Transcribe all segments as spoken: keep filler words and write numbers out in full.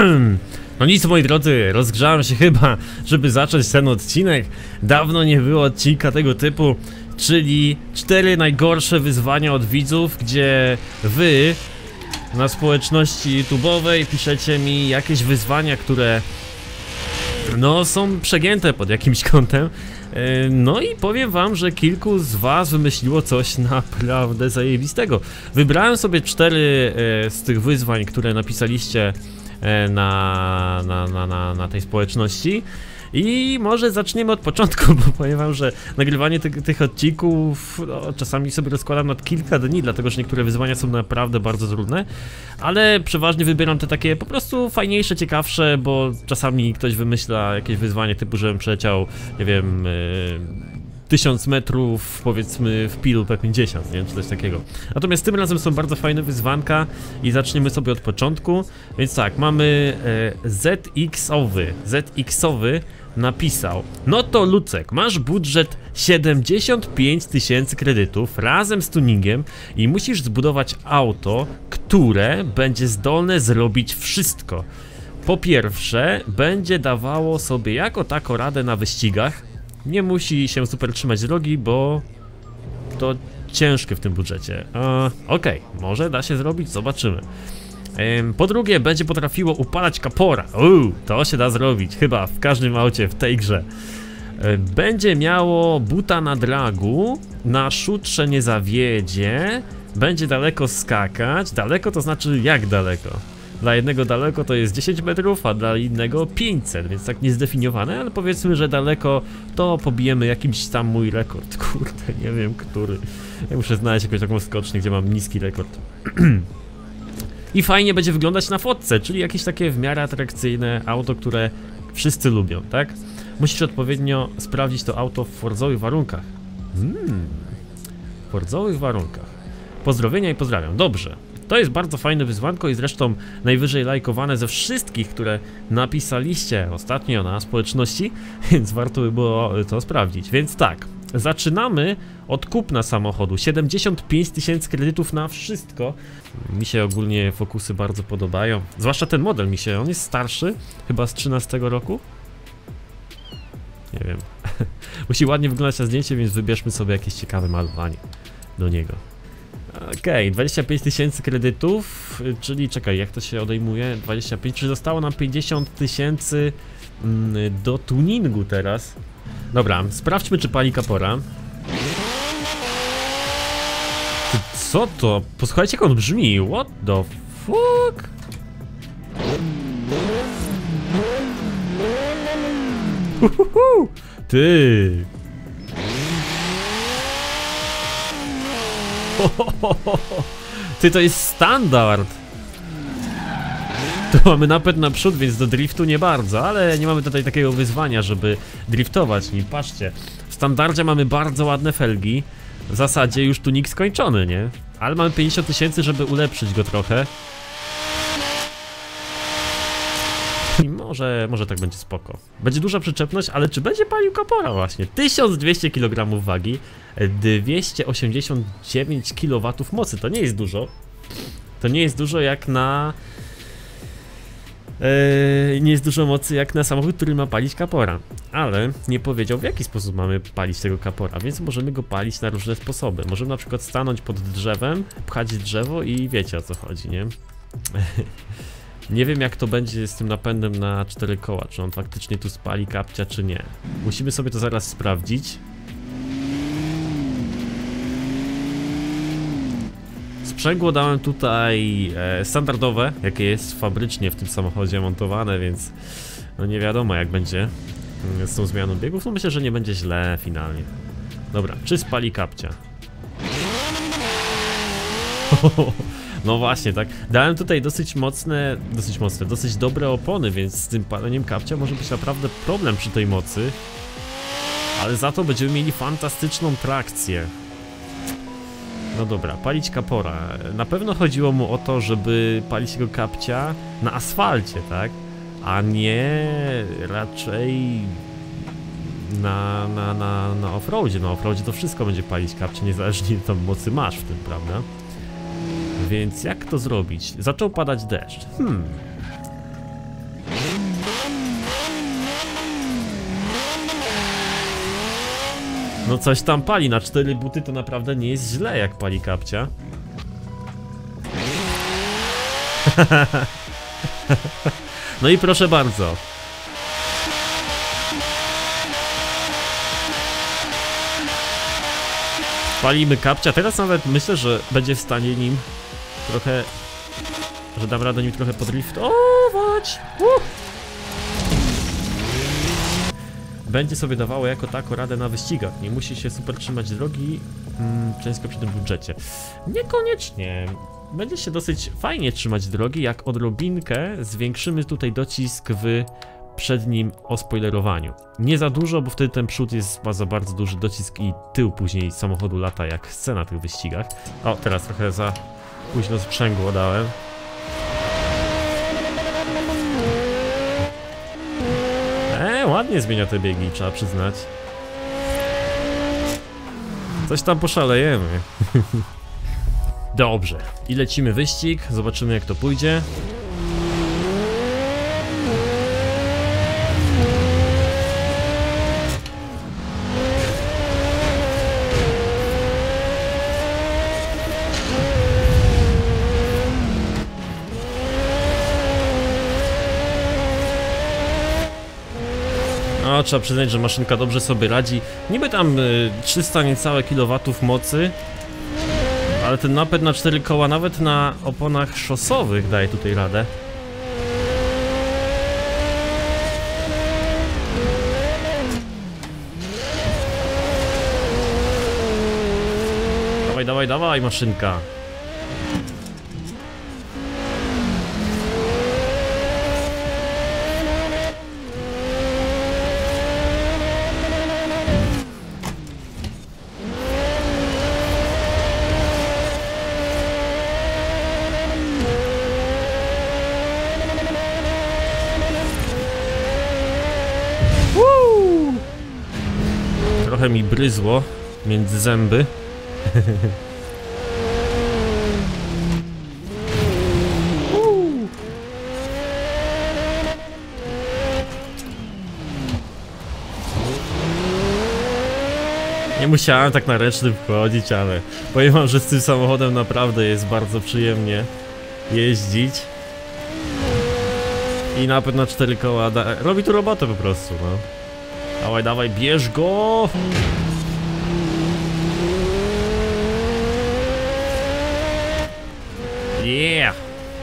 No nic, moi drodzy, rozgrzałem się chyba, żeby zacząć ten odcinek. Dawno nie było odcinka tego typu, czyli cztery najgorsze wyzwania od widzów, gdzie wy na społeczności YouTube'owej piszecie mi jakieś wyzwania, które no są przegięte pod jakimś kątem. No i powiem wam, że kilku z was wymyśliło coś naprawdę zajebistego. Wybrałem sobie cztery z tych wyzwań, które napisaliście na, na, na, na, na tej społeczności. I może zaczniemy od początku, bo powiem wam, że nagrywanie tych, tych odcinków no, czasami sobie rozkładam na kilka dni, dlatego że niektóre wyzwania są naprawdę bardzo trudne. Ale przeważnie wybieram te takie po prostu fajniejsze, ciekawsze, bo czasami ktoś wymyśla jakieś wyzwanie typu, żebym przeleciał, nie wiem, yy, tysiąc metrów, powiedzmy w pilu P pięćdziesiąt, nie wiem, czy coś takiego. Natomiast tym razem są bardzo fajne wyzwanka i zaczniemy sobie od początku. Więc tak, mamy e, Z X-owy, Z X-owy napisał: no to Lucek, masz budżet siedemdziesiąt pięć tysięcy kredytów razem z tuningiem i musisz zbudować auto, które będzie zdolne zrobić wszystko. Po pierwsze, będzie dawało sobie jako tako radę na wyścigach. Nie musi się super trzymać drogi, bo to ciężkie w tym budżecie. Eee, Okej, okay, może da się zrobić, zobaczymy. Eee, po drugie, będzie potrafiło upalać kapora. Uuu, to się da zrobić, chyba w każdym aucie w tej grze. Eee, będzie miało buta na dragu, na szutrze nie zawiedzie, będzie daleko skakać. Daleko to znaczy jak daleko? Dla jednego daleko to jest dziesięć metrów, a dla innego pięćset, więc tak niezdefiniowane, ale powiedzmy, że daleko to pobijemy jakimś tam mój rekord. Kurde, nie wiem który. Ja muszę znaleźć jakąś taką skocznię, gdzie mam niski rekord. I fajnie będzie wyglądać na fotce, czyli jakieś takie w miarę atrakcyjne auto, które wszyscy lubią, tak? Musisz odpowiednio sprawdzić to auto w fordzowych warunkach. Hmm, w fordzowych warunkach. Pozdrowienia i pozdrawiam. Dobrze. To jest bardzo fajne wyzwanko i zresztą najwyżej lajkowane ze wszystkich, które napisaliście ostatnio na społeczności, więc warto by było to sprawdzić. Więc tak, zaczynamy od kupna samochodu. siedemdziesiąt pięć tysięcy kredytów na wszystko. Mi się ogólnie Focusy bardzo podobają, zwłaszcza ten model mi się, on jest starszy, chyba z trzynastego roku. Nie wiem. Musi ładnie wyglądać na zdjęcie, więc wybierzmy sobie jakieś ciekawe malowanie do niego. Okej, okay, dwadzieścia pięć tysięcy kredytów, czyli czekaj, jak to się odejmuje? dwadzieścia pięć, czyli zostało nam pięćdziesiąt tysięcy mm, do tuningu teraz. Dobra, sprawdźmy, czy pali kapora. Ty, co to? Posłuchajcie, jak on brzmi. What the fuck? Uhuhu. Ty. Ty, to jest standard. To mamy napęd naprzód, więc do driftu nie bardzo, ale nie mamy tutaj takiego wyzwania, żeby driftować nim. Patrzcie, w standardzie mamy bardzo ładne felgi. W zasadzie już tunik skończony, nie? Ale mamy pięćdziesiąt tysięcy, żeby ulepszyć go trochę. I może, może tak będzie spoko. Będzie duża przyczepność, ale czy będzie palił kapora właśnie? tysiąc dwieście kilogramów wagi, dwieście osiemdziesiąt dziewięć kilowatów mocy. To nie jest dużo. To nie jest dużo jak na... Yy, nie jest dużo mocy jak na samochód, który ma palić kapora. Ale nie powiedział, w jaki sposób mamy palić tego kapora, więc możemy go palić na różne sposoby. Możemy na przykład stanąć pod drzewem, pchać drzewo i wiecie, o co chodzi, nie? Nie wiem, jak to będzie z tym napędem na cztery koła, czy on faktycznie tu spali kapcia, czy nie. Musimy sobie to zaraz sprawdzić. Sprzęgło dałem tutaj e, standardowe, jakie jest fabrycznie w tym samochodzie montowane, więc no nie wiadomo, jak będzie z tą zmianą biegów. No myślę, że nie będzie źle finalnie. Dobra, czy spali kapcia? No właśnie, tak. Dałem tutaj dosyć mocne, dosyć mocne, dosyć dobre opony, więc z tym paleniem kapcia może być naprawdę problem przy tej mocy. Ale za to będziemy mieli fantastyczną trakcję. No dobra, palić kapora. Na pewno chodziło mu o to, żeby palić jego kapcia na asfalcie, tak? A nie raczej na, na, na, na offroadzie. Na offroadzie to wszystko będzie palić kapcie, niezależnie tam mocy masz w tym, prawda? Więc jak to zrobić? Zaczął padać deszcz. Hmm. No coś tam pali, na cztery buty to naprawdę nie jest źle, jak pali kapcia. No i proszę bardzo. Palimy kapcia, teraz nawet myślę, że będzie w stanie nim trochę... Że dam radę nim trochę podriftować. Uh! Będzie sobie dawało jako tako radę na wyścigach. Nie musi się super trzymać drogi, mm, często przy tym budżecie. Niekoniecznie. Będzie się dosyć fajnie trzymać drogi, jak odrobinkę zwiększymy tutaj docisk w przednim ospoilerowaniu. Nie za dużo, bo wtedy ten przód jest, ma za bardzo duży docisk i tył później samochodu lata, jak chce na tych wyścigach. O, teraz trochę za późno sprzęgło dałem. Eee, ładnie zmienia te biegi, trzeba przyznać. Coś tam poszalejemy. Dobrze, i lecimy wyścig, zobaczymy jak to pójdzie. No, trzeba przyznać, że maszynka dobrze sobie radzi. Niby tam y, trzysta niecałe kilowatów mocy, ale ten napęd na cztery koła nawet na oponach szosowych daje tutaj radę. Dawaj, dawaj, dawaj, maszynka. Trochę mi bryzło między zęby. Nie musiałem tak na ręczny wchodzić, ale powiem wam, że z tym samochodem naprawdę jest bardzo przyjemnie jeździć. I napęd na cztery koła da... robi tu robotę po prostu, no. Dawaj, dawaj, bierz go! Yeah!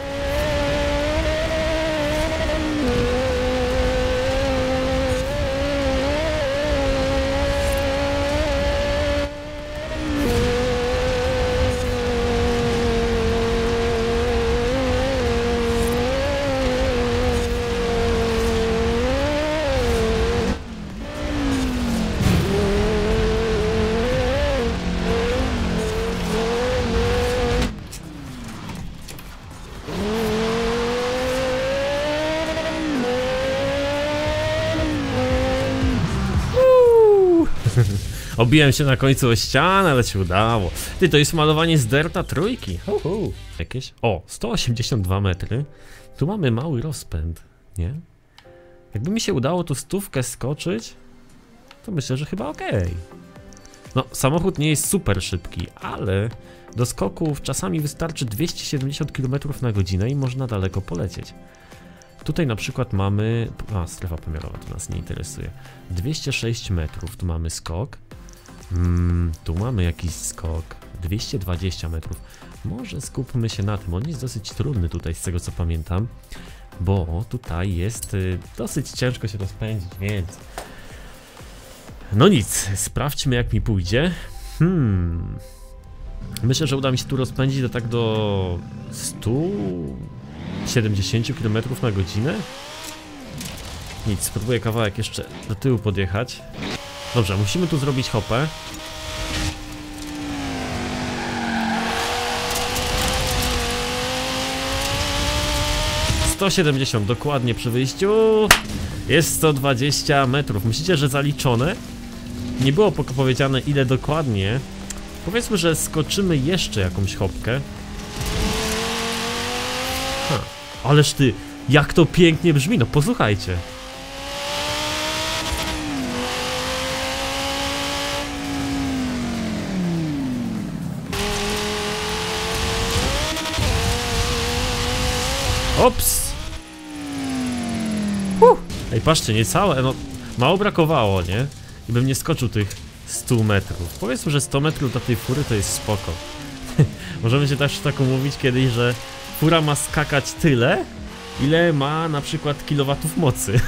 Obiłem się na końcu o ścianę, ale się udało. Ty, to jest malowanie z Dirta trójki. Ho, ho. Jakieś? O, sto osiemdziesiąt dwa metry. Tu mamy mały rozpęd, nie? Jakby mi się udało tu stówkę skoczyć, to myślę, że chyba okej. Okay. No, samochód nie jest super szybki, ale do skoków czasami wystarczy dwieście siedemdziesiąt kilometrów na godzinę i można daleko polecieć. Tutaj na przykład mamy... A, strefa pomiarowa to nas nie interesuje. dwieście sześć metrów, tu mamy skok. Mm, tu mamy jakiś skok. dwieście dwadzieścia metrów. Może skupmy się na tym. On jest dosyć trudny tutaj, z tego co pamiętam. Bo tutaj jest y, dosyć ciężko się rozpędzić, więc... No nic, sprawdźmy jak mi pójdzie. Hmm... Myślę, że uda mi się tu rozpędzić do tak do... stu siedemdziesięciu kilometrów na godzinę? Nic, spróbuję kawałek jeszcze do tyłu podjechać. Dobrze, musimy tu zrobić hopę. sto siedemdziesiąt dokładnie przy wyjściu. Jest sto dwadzieścia metrów. Myślicie, że zaliczone? Nie było powiedziane ile dokładnie. Powiedzmy, że skoczymy jeszcze jakąś hopkę. Ha, ależ ty, jak to pięknie brzmi, no posłuchajcie. Ops! Uh. Ej, patrzcie, niecałe, no mało brakowało, nie? I bym nie skoczył tych stu metrów. Powiedzmy, że sto metrów do tej fury to jest spoko. Możemy się też tak umówić kiedyś, że fura ma skakać tyle, ile ma na przykład kilowatów mocy.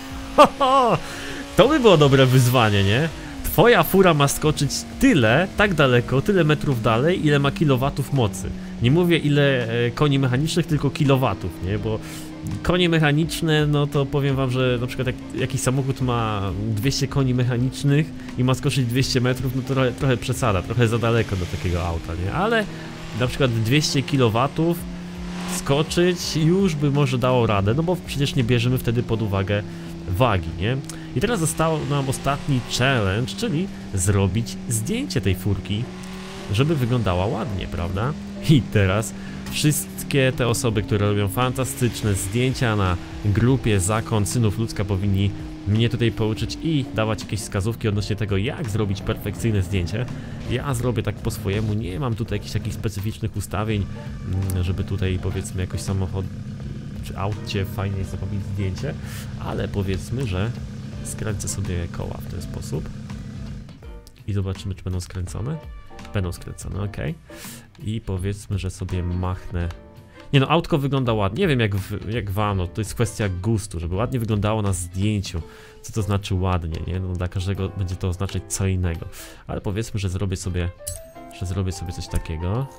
To by było dobre wyzwanie, nie? Twoja fura ma skoczyć tyle, tak daleko, tyle metrów dalej, ile ma kilowatów mocy. Nie mówię ile e, koni mechanicznych, tylko kilowatów, nie? Bo konie mechaniczne, no to powiem wam, że na przykład jak jakiś samochód ma dwieście koni mechanicznych i ma skoczyć dwieście metrów, no to trochę, trochę przesada, trochę za daleko do takiego auta, nie? Ale na przykład dwieście kilowatów skoczyć już by może dało radę, no bo przecież nie bierzemy wtedy pod uwagę wagi, nie? I teraz został nam ostatni challenge, czyli zrobić zdjęcie tej furki, żeby wyglądała ładnie, prawda? I teraz wszystkie te osoby, które robią fantastyczne zdjęcia na grupie Zakon Synów Ludzka, powinni mnie tutaj pouczyć i dawać jakieś wskazówki odnośnie tego, jak zrobić perfekcyjne zdjęcie. Ja zrobię tak po swojemu, nie mam tutaj jakichś takich specyficznych ustawień, żeby tutaj powiedzmy jakoś samochód czy aucie fajnie zrobić zdjęcie, ale powiedzmy, że skręcę sobie koła w ten sposób i zobaczymy, czy będą skręcone. Będą skręcone, ok. I powiedzmy, że sobie machnę. Nie no, autko wygląda ładnie. Nie wiem jak, w, jak wam, no to jest kwestia gustu, żeby ładnie wyglądało na zdjęciu. Co to znaczy ładnie, nie? No dla każdego będzie to oznaczać co innego. Ale powiedzmy, że zrobię sobie, że zrobię sobie coś takiego.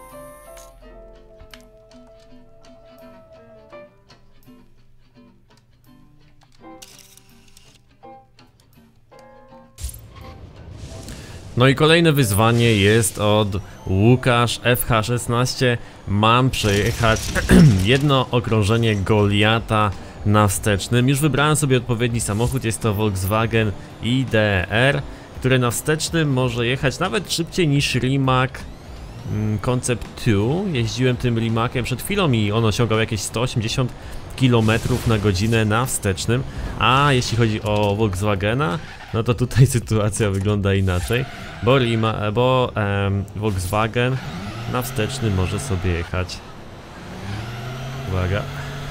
No i kolejne wyzwanie jest od Łukasz F H szesnaście. Mam przejechać jedno okrążenie Goliata na wstecznym. Już wybrałem sobie odpowiedni samochód, jest to Volkswagen I D R, który na wstecznym może jechać nawet szybciej niż Rimac Concept dwa. Jeździłem tym Rimaciem przed chwilą i on osiągał jakieś sto osiemdziesiąt kilometrów na godzinę na wstecznym. A jeśli chodzi o Volkswagena, no to tutaj sytuacja wygląda inaczej, bo, Rima, bo um, Volkswagen na wstecznym może sobie jechać, uwaga,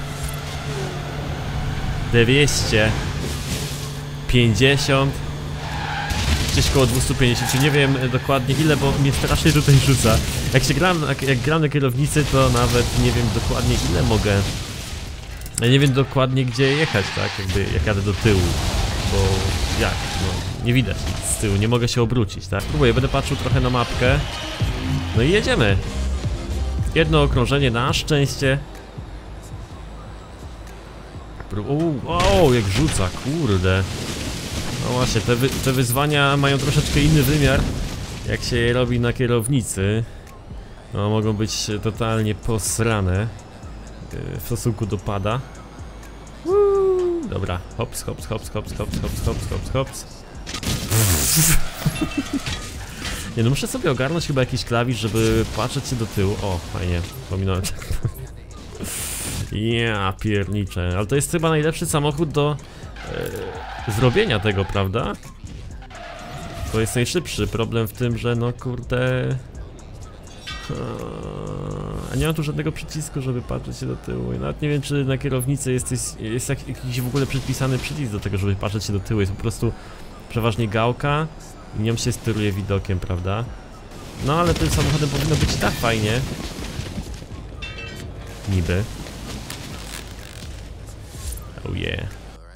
dwieście pięćdziesiąt, gdzieś koło dwieście pięćdziesiąt, nie wiem dokładnie ile, bo mnie strasznie tutaj rzuca. Jak się gram, jak, jak gram na kierownicy, to nawet nie wiem dokładnie ile mogę, ja nie wiem dokładnie gdzie jechać, tak, jakby jak jadę do tyłu, bo jak, no nie widać nic z tyłu, nie mogę się obrócić, tak. Próbuję, będę patrzył trochę na mapkę. No i jedziemy. Jedno okrążenie na szczęście. O, jak rzuca, kurde. No właśnie, te, wy, te wyzwania mają troszeczkę inny wymiar, jak się je robi na kierownicy. No, mogą być totalnie posrane w stosunku do pada. Uuu, dobra, hops, hops, hops, hops, hops, hops, hops, hops, hops. Nie no, muszę sobie ogarnąć chyba jakiś klawisz, żeby patrzeć się do tyłu. O, fajnie, pominąłem. Ja pierniczę, ale to jest chyba najlepszy samochód do e, zrobienia tego, prawda? To jest najszybszy. Problem w tym, że no kurde... A nie mam tu żadnego przycisku, żeby patrzeć się do tyłu. I nawet nie wiem, czy na kierownicy jest, jest, jest jakiś w ogóle przypisany przycisk do tego, żeby patrzeć się do tyłu. Jest po prostu przeważnie gałka i nią się steruje widokiem, prawda? No ale tym samochodem powinno być tak fajnie. Niby. Oh yeah.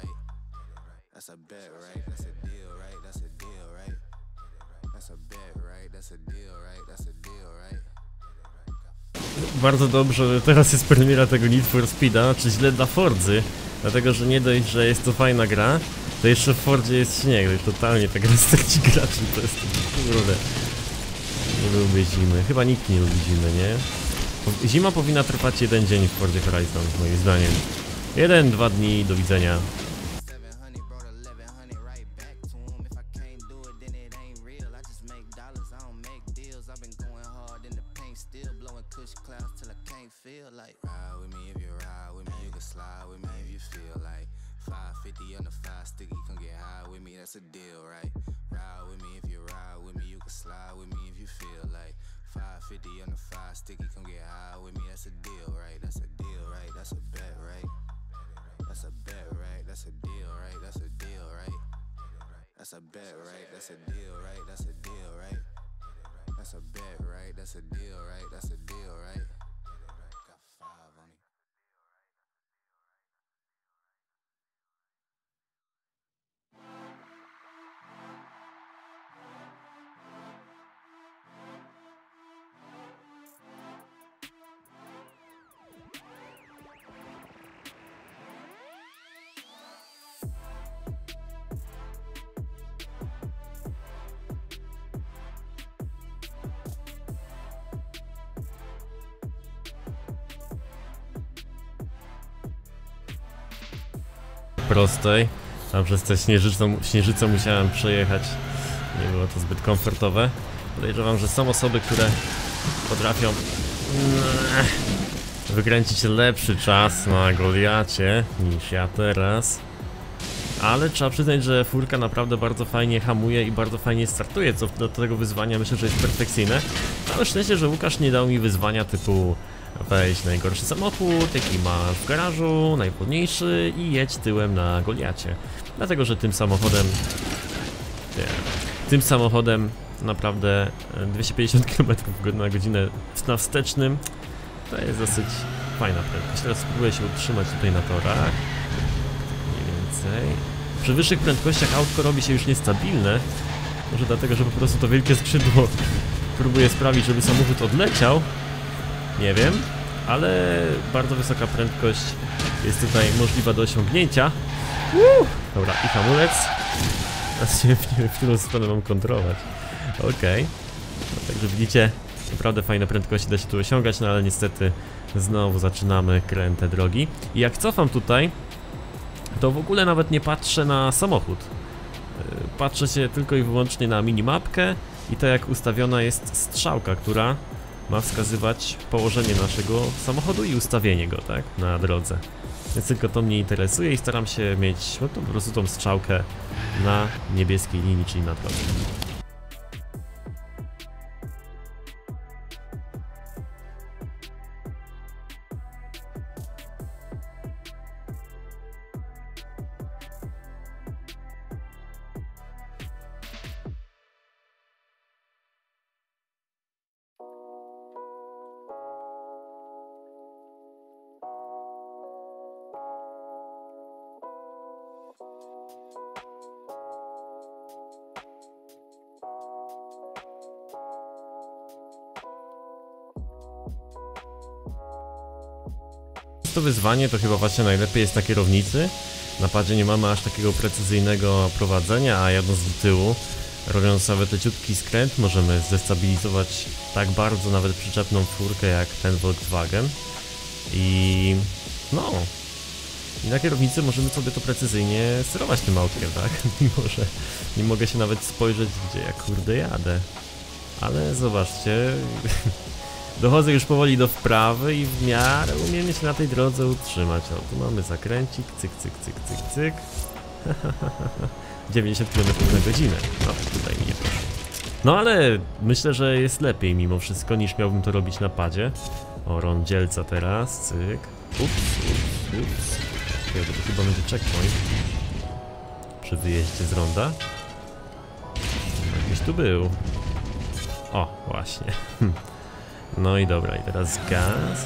Bardzo dobrze, teraz jest premiera tego Need for Speeda, czy źle dla Fordzy, dlatego że nie dość, że jest to fajna gra, to jeszcze w Fordzie jest śnieg, to jest totalnie ta gra straci graczy, to jest kurde. Nie lubię zimy, chyba nikt nie lubi zimy, nie? Zima powinna trwać jeden dzień w Fordzie Horizon, moim zdaniem. Jeden, dwa dni, do widzenia. That's a deal, right? Ride with me if you ride with me, you can slide with me if you feel like five fifty on the five sticky, come get high with me, that's a deal, right? That's a deal, right? That's a That's a bet, right? That's a deal, right? That's a deal, right? That's a bet, right? That's a deal, right? That's a deal, right? Got five on it. Prostej. Tam przez tę śnieżycą, śnieżycę musiałem przejechać. Nie było to zbyt komfortowe. Podejrzewam, że są osoby, które potrafią wykręcić lepszy czas na Goliacie niż ja teraz. Ale trzeba przyznać, że furka naprawdę bardzo fajnie hamuje i bardzo fajnie startuje, co do tego wyzwania myślę, że jest perfekcyjne. Całe szczęście, że Łukasz nie dał mi wyzwania typu weź najgorszy samochód, jaki masz w garażu, najpłodniejszy i jedź tyłem na Goliacie. Dlatego, że tym samochodem... Nie, tym samochodem naprawdę dwieście pięćdziesiąt kilometrów na godzinę na wstecznym to jest dosyć fajna prędkość. Teraz spróbuję się utrzymać tutaj na torach. Mniej więcej. Przy wyższych prędkościach autko robi się już niestabilne. Może dlatego, że po prostu to wielkie skrzydło próbuje sprawić, żeby samochód odleciał. Nie wiem, ale bardzo wysoka prędkość jest tutaj możliwa do osiągnięcia. Uuu! Dobra, i hamulec. Teraz nie wiem, w którą stronę mam kontrolować. Okej. Okay. No, także widzicie, naprawdę fajne prędkości da się tu osiągać, no ale niestety znowu zaczynamy kręte drogi. I jak cofam tutaj, to w ogóle nawet nie patrzę na samochód. Patrzę się tylko i wyłącznie na minimapkę i to, jak ustawiona jest strzałka, która ma wskazywać położenie naszego samochodu i ustawienie go, tak, na drodze. Więc tylko to mnie interesuje i staram się mieć no to po prostu tą strzałkę na niebieskiej linii, czyli na drodze. To wyzwanie to chyba właśnie najlepiej jest na kierownicy. Na padzie nie mamy aż takiego precyzyjnego prowadzenia, a jadąc do tyłu, robiąc nawet leciutki skręt, możemy zdestabilizować tak bardzo nawet przyczepną furkę jak ten Volkswagen. I no, i na kierownicy możemy sobie to precyzyjnie sterować tym autkiem, tak? Mimo że nie mogę się nawet spojrzeć, gdzie ja kurde jadę. Ale zobaczcie, dochodzę już powoli do wprawy i w miarę umiem się na tej drodze utrzymać. O, tu mamy zakręcik, cyk, cyk, cyk, cyk, cyk. dziewięćdziesiąt kilometrów na godzinę. No, tutaj mi nie poszło. No ale myślę, że jest lepiej mimo wszystko niż miałbym to robić na padzie. O, rondzielca teraz, cyk. Ups, ups, ups. Okay, to chyba będzie checkpoint przy wyjeździe z ronda. Jakiś tu był. O, właśnie. No i dobra, i teraz gaz.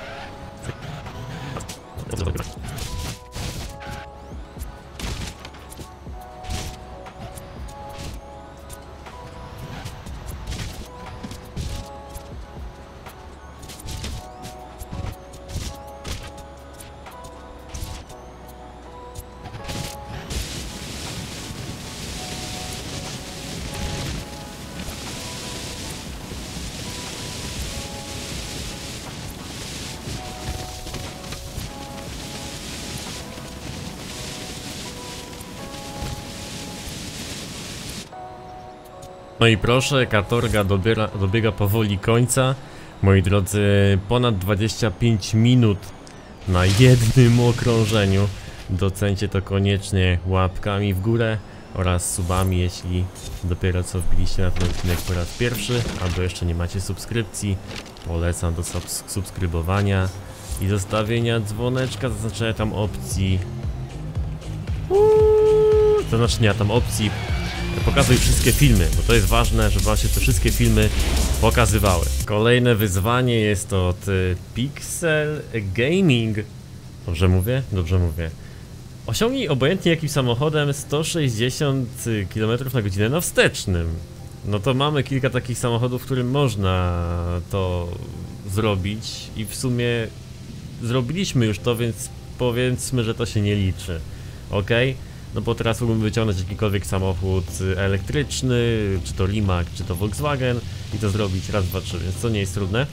No i proszę, katorga dobiera, dobiega powoli końca. Moi drodzy, ponad dwadzieścia pięć minut na jednym okrążeniu. Docencie to koniecznie łapkami w górę oraz subami, jeśli dopiero co wbiliście na ten odcinek po raz pierwszy, albo jeszcze nie macie subskrypcji. Polecam do subs subskrybowania i zostawienia dzwoneczka, zaznaczenia tam opcji. Uuu, to znaczy nie, tam opcji pokazuj wszystkie filmy, bo to jest ważne, żeby wam się te wszystkie filmy pokazywały. Kolejne wyzwanie jest to od Pixel Gaming. Dobrze mówię? Dobrze mówię. Osiągnij obojętnie jakim samochodem sto sześćdziesiąt kilometrów na godzinę na wstecznym. No to mamy kilka takich samochodów, którym można to zrobić i w sumie zrobiliśmy już to, więc powiedzmy, że to się nie liczy. Ok? No bo teraz mógłbym wyciągnąć jakikolwiek samochód elektryczny, czy to Rimac, czy to Volkswagen i to zrobić raz, dwa, trzy, więc to nie jest trudne.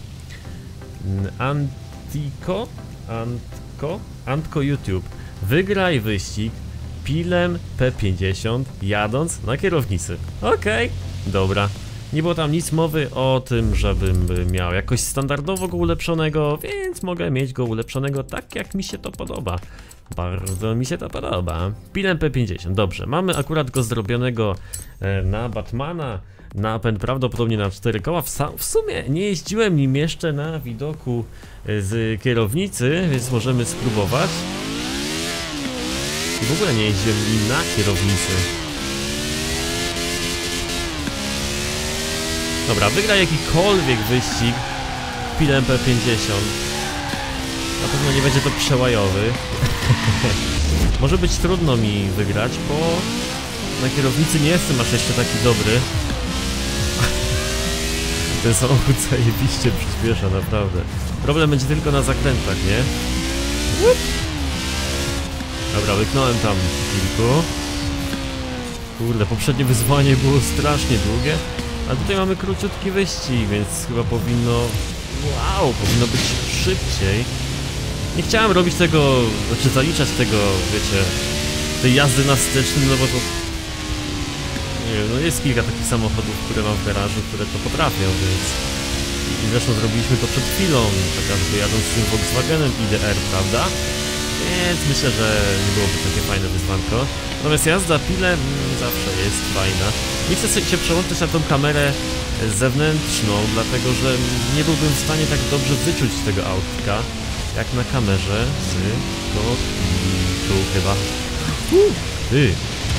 Antiko? Antko? Antko YouTube. Wygraj wyścig Pilem P pięćdziesiąt jadąc na kierownicy. Okej, okay, dobra. Nie było tam nic mowy o tym, żebym miał jakoś standardowo go ulepszonego, więc mogę mieć go ulepszonego tak, jak mi się to podoba. Bardzo mi się to podoba. Pilem P pięćdziesiąt, dobrze. Mamy akurat go zrobionego na Batmana, napęd prawdopodobnie na cztery koła. W, w sumie nie jeździłem nim jeszcze na widoku z kierownicy, więc możemy spróbować. I w ogóle nie jeździłem nim na kierownicy. Dobra, wygraj jakikolwiek wyścig Pilem P pięćdziesiąt. Na pewno nie będzie to przełajowy. Może być trudno mi wygrać, bo na kierownicy nie jestem aż jeszcze taki dobry. Ten samochód zajebiście przyspiesza, naprawdę. Problem będzie tylko na zakrętach, nie? Dobra, łyknąłem tam kilku. Kurde, poprzednie wyzwanie było strasznie długie. A tutaj mamy króciutki wyścig, więc chyba powinno... Wow, powinno być szybciej. Nie chciałem robić tego, znaczy zaliczać tego, wiecie, tej jazdy na wstecznym, no bo to... Nie wiem, no jest kilka takich samochodów, które mam w garażu, które to potrafią, więc... I zresztą zrobiliśmy to przed chwilą, chociażby jadąc z tym Volkswagenem I D R, prawda? Więc myślę, że nie byłoby takie fajne wyzwanko. Natomiast jazda Pilem zawsze jest fajna. Nie chcę sobie się przełączyć na tą kamerę zewnętrzną, dlatego że nie byłbym w stanie tak dobrze wyczuć tego autka, jak na kamerze z kokpitu chyba. Uh, ty!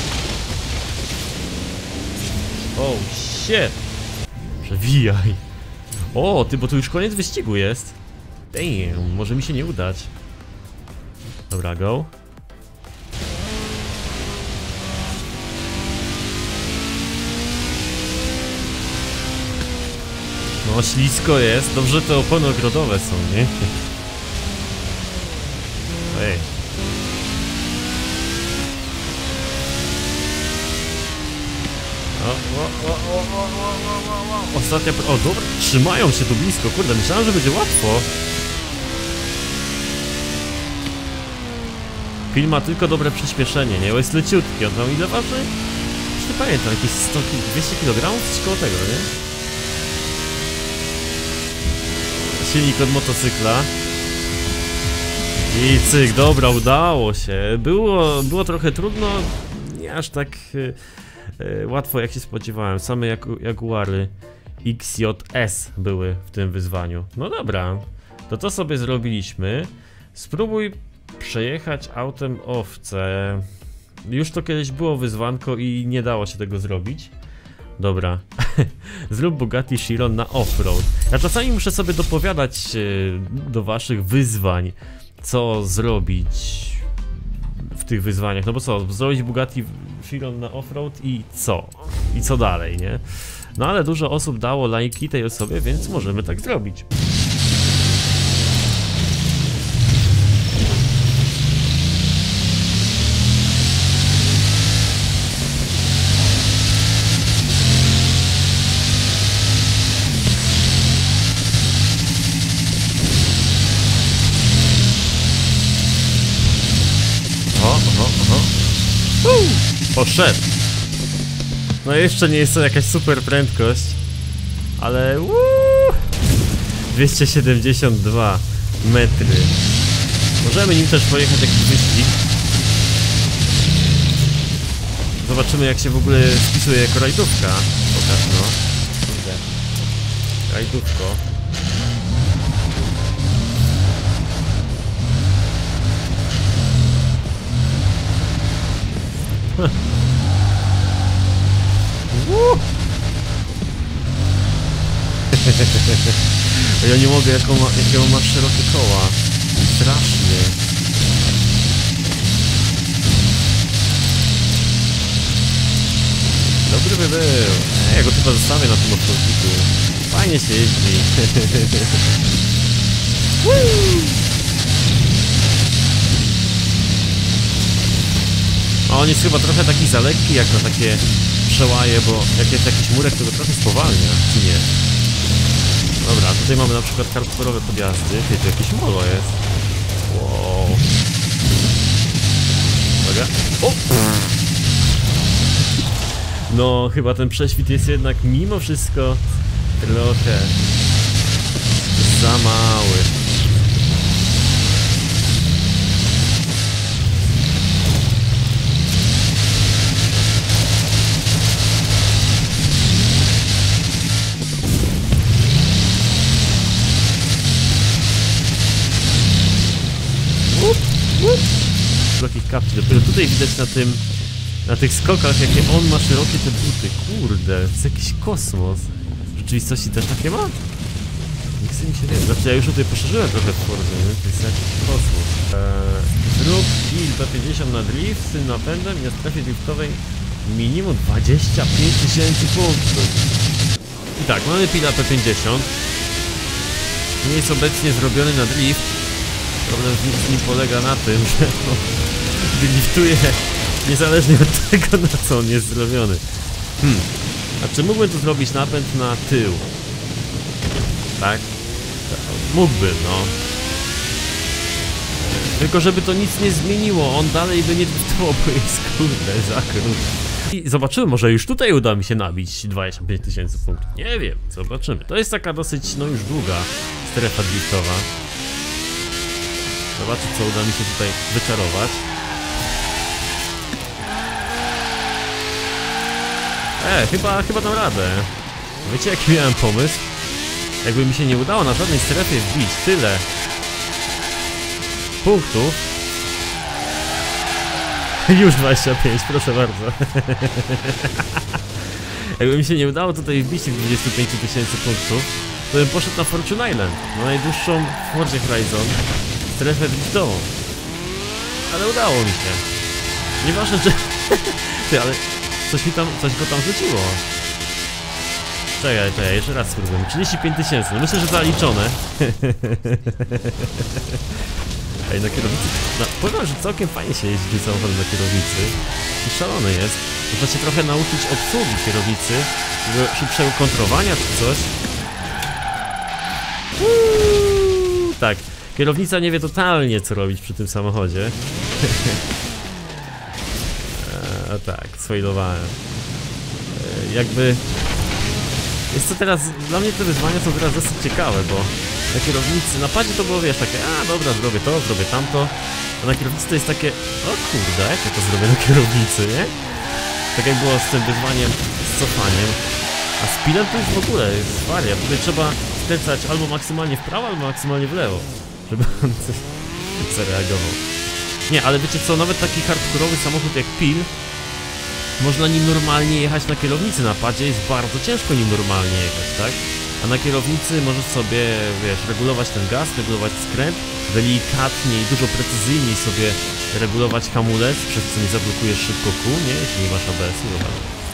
Oh shit! Przewijaj! O, ty, bo tu już koniec wyścigu jest. Damn, może mi się nie udać. Dobra, go. No, ślisko jest. Dobrze te opony ogrodowe są, nie? Ej. O, o, o, o, o, o, o. Ostatnia... O, dobra, trzymają się tu blisko. Kurde, myślałem, że będzie łatwo. Film ma tylko dobre przyspieszenie, nie? Bo jest leciutki. On tam ile waży? Już nie pamiętam, jakieś sto, dwieście kilogramów? Coś koło tego, nie? Silnik od motocykla. I cyk, dobra, udało się. Było, było trochę trudno, nie aż tak e, e, łatwo jak się spodziewałem. Same jak, Jaguary X J S były w tym wyzwaniu. No dobra, to to sobie zrobiliśmy. Spróbuj przejechać autem owce. Już to kiedyś było wyzwanko i nie dało się tego zrobić. Dobra. Zrób Bugatti Chiron na offroad. Ja czasami muszę sobie dopowiadać e, do waszych wyzwań, co zrobić w tych wyzwaniach. No bo co, zrobić Bugatti Chiron na offroad i co? I co dalej, nie? No ale dużo osób dało lajki tej osobie, więc możemy tak zrobić. Poszedł. No jeszcze nie jest to jakaś super prędkość, ale uuu, dwieście siedemdziesiąt dwa metry. Możemy nim też pojechać jakiś wyścig. Zobaczymy, jak się w ogóle spisuje jako rajdówka. Pokaż, no. Kurde. Rajdówko. Uh. Ja nie mogę, jaką ma, jakie on ma szerokie koła. Strasznie. Dobry by był. Ej, ja go chyba zostawię na tym odcinku. Fajnie się jeździ. A on jest chyba trochę taki za lekki jak na takie przełaje, bo jak jest jakiś murek, to go trochę spowalnia, czy nie? Dobra, tutaj mamy na przykład hardkorowe podjazdy. Ty, tu jakieś molo jest. Wow. Uwaga. O! No, chyba ten prześwit jest jednak mimo wszystko trochę za mały. Szerokich kapci, dopiero tutaj widać na tym, na tych skokach, jakie on ma szerokie te buty. Kurde, to jest jakiś kosmos. W rzeczywistości też takie ma? Nie chce mi się wiedzieć. Znaczy ja już tutaj poszerzyłem trochę w Fordzie, nie? To jest jakiś kosmos. Eee, zrób kill P pięćdziesiąt na drift z tym napędem i na strefie driftowej minimum dwadzieścia pięć tysięcy punktów. I tak, mamy pila P pięćdziesiąt. Nie jest obecnie zrobiony na drift. Problem z nim polega na tym, że no, driftuje niezależnie od tego, na co on jest zrobiony. Hmm. A czy mógłbym tu zrobić napęd na tył? Tak? Mógłbym, no. Tylko żeby to nic nie zmieniło, on dalej by nie driftował, bo jest kurde zakrut. I zobaczymy, może już tutaj uda mi się nabić dwadzieścia pięć tysięcy punktów. Nie wiem, zobaczymy. To jest taka dosyć, no już długa strefa driftowa. Zobaczę, co uda mi się tutaj wyczarować. E, chyba, chyba dam radę. Wiecie, jaki miałem pomysł? Jakby mi się nie udało na żadnej strefie wbić tyle punktów. Już dwadzieścia pięć, proszę bardzo. Jakby mi się nie udało tutaj wbić tych dwudziestu pięciu tysięcy punktów, to bym poszedł na Fortune Island, na najdłuższą w Fordzie Horizon strefę driftową. Ale udało mi się. Nieważne, że... Ty, ale coś mi tam, coś go tam rzuciło. Czekaj, czekaj, jeszcze raz spróbujemy. trzydzieści pięć tysięcy, no myślę, że zaliczone. Ej, na kierownicy... No, powiem, że całkiem fajnie się jeździ tym samochodem na kierownicy. I szalony jest. Można się trochę nauczyć obsługi kierownicy, szybszego kontrowania czy coś. Uuu, tak. Kierownica nie wie totalnie, co robić przy tym samochodzie. A tak, sfailowałem. E, jakby... Jest to teraz... Dla mnie te wyzwania są teraz dosyć ciekawe, bo na kierownicy... Na padzie to było, wiesz, takie, a dobra, zrobię to, zrobię tamto. A na kierownicy to jest takie, o kurde, jak ja to zrobię na kierownicy, nie? Tak jak było z tym wyzwaniem z cofaniem. A z pilem to już w ogóle jest wariat. Tutaj trzeba skręcać albo maksymalnie w prawo, albo maksymalnie w lewo, żeby on coś zareagował. Nie, ale wiecie co, nawet taki hardkorowy samochód jak Pil, można nim normalnie jechać na kierownicy. Na padzie jest bardzo ciężko nim normalnie jechać, tak? A na kierownicy możesz sobie, wiesz, regulować ten gaz, regulować skręt, delikatnie i dużo precyzyjniej sobie regulować hamulec, przez co nie zablokujesz szybko kół, nie? Jeśli nie masz A B S-u, dobra.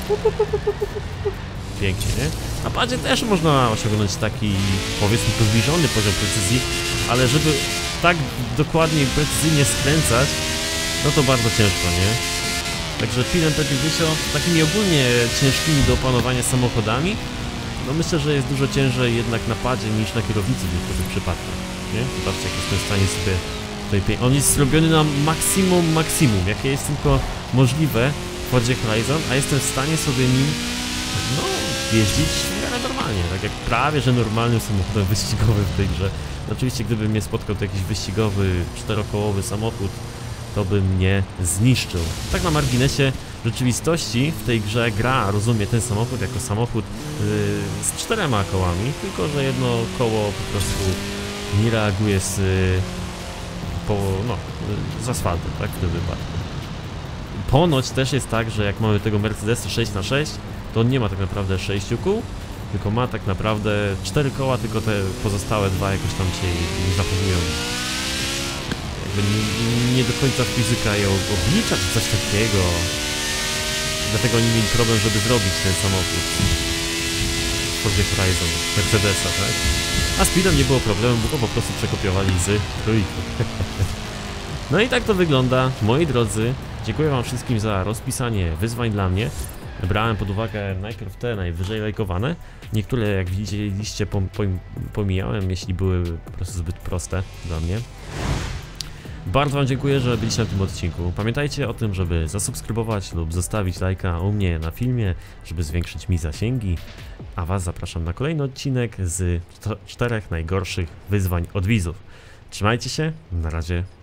Pięknie, nie? Na padzie też można osiągnąć taki, powiedzmy, zbliżony poziom precyzji, ale żeby tak dokładnie i precyzyjnie skręcać, no to bardzo ciężko, nie? Także Pilem P pięćdziesiąt takimi ogólnie ciężkimi do opanowania samochodami, no myślę, że jest dużo ciężej jednak na padzie niż na kierownicy w niektórych przypadkach, nie? Zobaczcie, jak jestem w stanie sobie tutaj... On jest zrobiony na maksimum, maksimum, jakie jest tylko możliwe w Fordzie Horizon, a jestem w stanie sobie nim, no, jeździć w miarę normalnie, tak jak prawie, że normalnym samochodem wyścigowym w tej grze. Oczywiście, gdyby mnie spotkał to jakiś wyścigowy, czterokołowy samochód, to by mnie zniszczył. Tak na marginesie rzeczywistości w tej grze gra rozumie ten samochód jako samochód yy, z czterema kołami, tylko że jedno koło po prostu nie reaguje z, yy, po, no, z asfaltem, tak, w tym wypadku. Ponoć też jest tak, że jak mamy tego Mercedesa sześć na sześć, to on nie ma tak naprawdę sześciu kół, tylko ma tak naprawdę cztery koła, tylko te pozostałe dwa jakoś tam się nie zachowują. Jakby nie, nie do końca fizyka je oblicza, czy coś takiego. Dlatego oni mieli problem, żeby zrobić ten samochód. Fordzie Horizon, Mercedesa, tak? A z Speedem nie było problemu, bo go po prostu przekopiowali z trójki. No i tak to wygląda, moi drodzy. Dziękuję wam wszystkim za rozpisanie wyzwań dla mnie. Brałem pod uwagę najpierw te najwyżej lajkowane. Niektóre, jak widzieliście, pom pom pomijałem, jeśli były po prostu zbyt proste dla mnie. Bardzo wam dziękuję, że byliście na tym odcinku. Pamiętajcie o tym, żeby zasubskrybować lub zostawić lajka u mnie na filmie, żeby zwiększyć mi zasięgi. A was zapraszam na kolejny odcinek z czterech najgorszych wyzwań od widzów. Trzymajcie się, na razie.